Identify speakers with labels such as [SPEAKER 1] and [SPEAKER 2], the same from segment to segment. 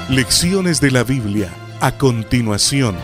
[SPEAKER 1] Lecciones de la Biblia a continuación.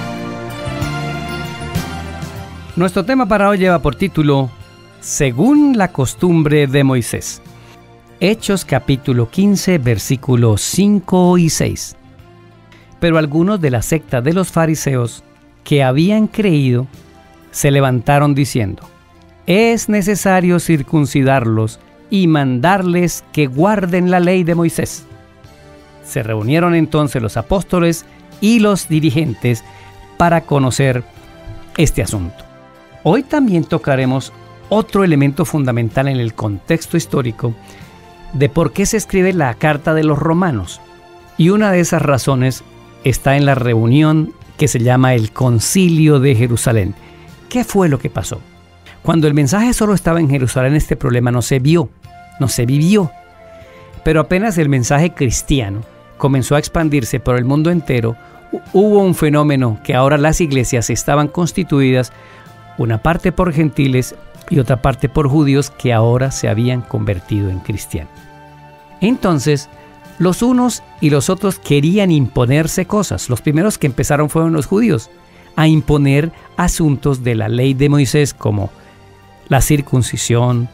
[SPEAKER 2] Nuestro tema para hoy lleva por título Según la costumbre de Moisés. Hechos capítulo 15 versículos 5 y 6. Pero algunos de la secta de los fariseos que habían creído se levantaron diciendo: es necesario circuncidarlos y mandarles que guarden la ley de Moisés. Se reunieron entonces los apóstoles y los dirigentes para conocer este asunto. Hoy también tocaremos otro elemento fundamental en el contexto histórico de por qué se escribe la Carta de los Romanos. Y una de esas razones está en la reunión que se llama el Concilio de Jerusalén. ¿Qué fue lo que pasó? Cuando el mensaje solo estaba en Jerusalén, este problema no se vivió. Pero apenas el mensaje cristiano comenzó a expandirse por el mundo entero, hubo un fenómeno que ahora las iglesias estaban constituidas, una parte por gentiles y otra parte por judíos que ahora se habían convertido en cristianos. Entonces, los unos y los otros querían imponerse cosas. Los primeros que empezaron fueron los judíos, a imponer asuntos de la ley de Moisés como la circuncisión,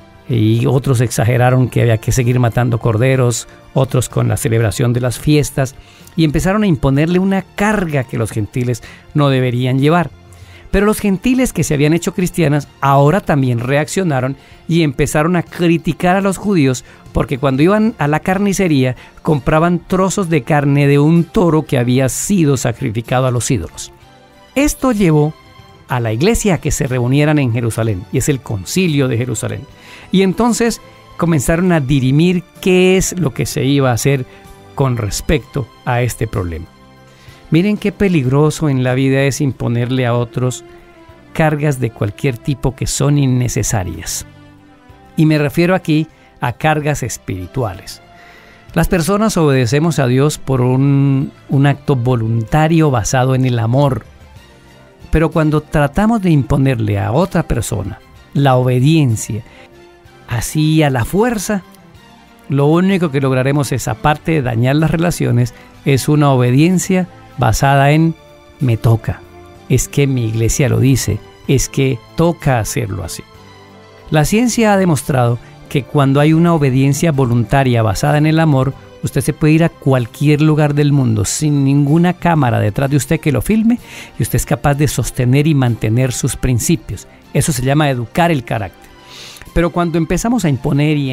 [SPEAKER 2] y otros exageraron que había que seguir matando corderos, otros con la celebración de las fiestas, y empezaron a imponerle una carga que los gentiles no deberían llevar. Pero los gentiles que se habían hecho cristianas ahora también reaccionaron y empezaron a criticar a los judíos porque cuando iban a la carnicería compraban trozos de carne de un toro que había sido sacrificado a los ídolos. Esto llevó a la iglesia a que se reunieran en Jerusalén, y es el Concilio de Jerusalén. Y entonces comenzaron a dirimir qué es lo que se iba a hacer con respecto a este problema. Miren qué peligroso en la vida es imponerle a otros cargas de cualquier tipo que son innecesarias. Y me refiero aquí a cargas espirituales. Las personas obedecemos a Dios por un acto voluntario basado en el amor. Pero cuando tratamos de imponerle a otra persona la obediencia, así a la fuerza, lo único que lograremos es, aparte de dañar las relaciones, es una obediencia basada en me toca, es que mi iglesia lo dice, es que toca hacerlo así. La ciencia ha demostrado que cuando hay una obediencia voluntaria basada en el amor, usted se puede ir a cualquier lugar del mundo sin ninguna cámara detrás de usted que lo filme y usted es capaz de sostener y mantener sus principios. Eso se llama educar el carácter. Pero cuando empezamos a imponer y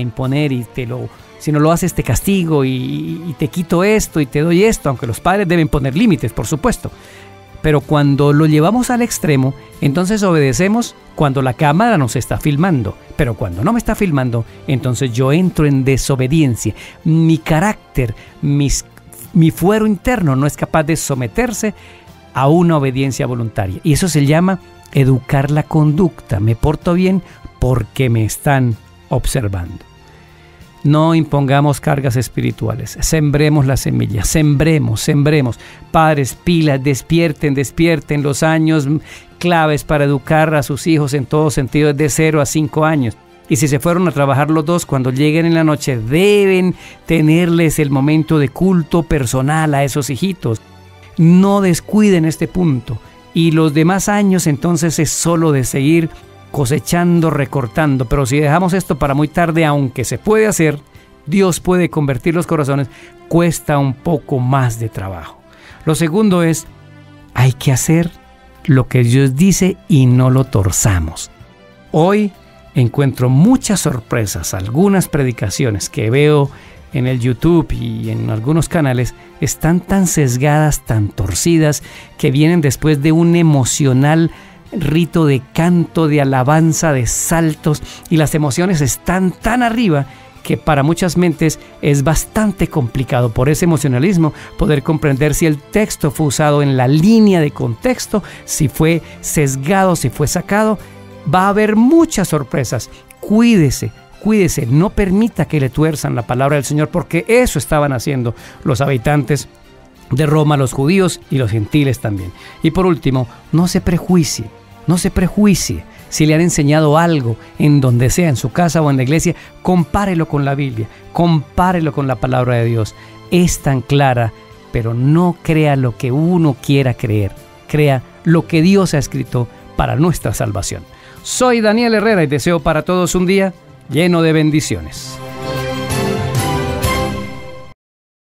[SPEAKER 2] si no lo haces te castigo y te quito esto y te doy esto, aunque los padres deben poner límites, por supuesto. Pero cuando lo llevamos al extremo, entonces obedecemos cuando la cámara nos está filmando. Pero cuando no me está filmando, entonces yo entro en desobediencia. Mi carácter, mi fuero interno no es capaz de someterse a una obediencia voluntaria. Y eso se llama educar la conducta. Me porto bien porque me están observando. No impongamos cargas espirituales, sembremos la semilla, sembremos. Padres, pilas, despierten los años claves para educar a sus hijos en todo sentido, de 0 a 5 años. Y si se fueron a trabajar los dos, cuando lleguen en la noche deben tenerles el momento de culto personal a esos hijitos. No descuiden este punto. Y los demás años entonces es solo de seguir cosechando, recortando. Pero si dejamos esto para muy tarde, aunque se puede hacer, Dios puede convertir los corazones, cuesta un poco más de trabajo. Lo segundo es, hay que hacer lo que Dios dice y no lo torzamos. Hoy encuentro muchas sorpresas. Algunas predicaciones que veo en el YouTube y en algunos canales están tan sesgadas, tan torcidas, que vienen después de un emocional rito de canto, de alabanza, de saltos, y las emociones están tan arriba que para muchas mentes es bastante complicado por ese emocionalismo poder comprender si el texto fue usado en la línea de contexto, si fue sesgado, si fue sacado. Va a haber muchas sorpresas. Cuídese, no permita que le tuerzan la palabra del Señor, porque eso estaban haciendo los habitantes de Roma, los judíos y los gentiles también. Y por último, no se prejuicie. Si le han enseñado algo en donde sea, en su casa o en la iglesia, compárelo con la Biblia, compárelo con la palabra de Dios. Es tan clara, pero no crea lo que uno quiera creer. Crea lo que Dios ha escrito para nuestra salvación. Soy Daniel Herrera y deseo para todos un día lleno de bendiciones.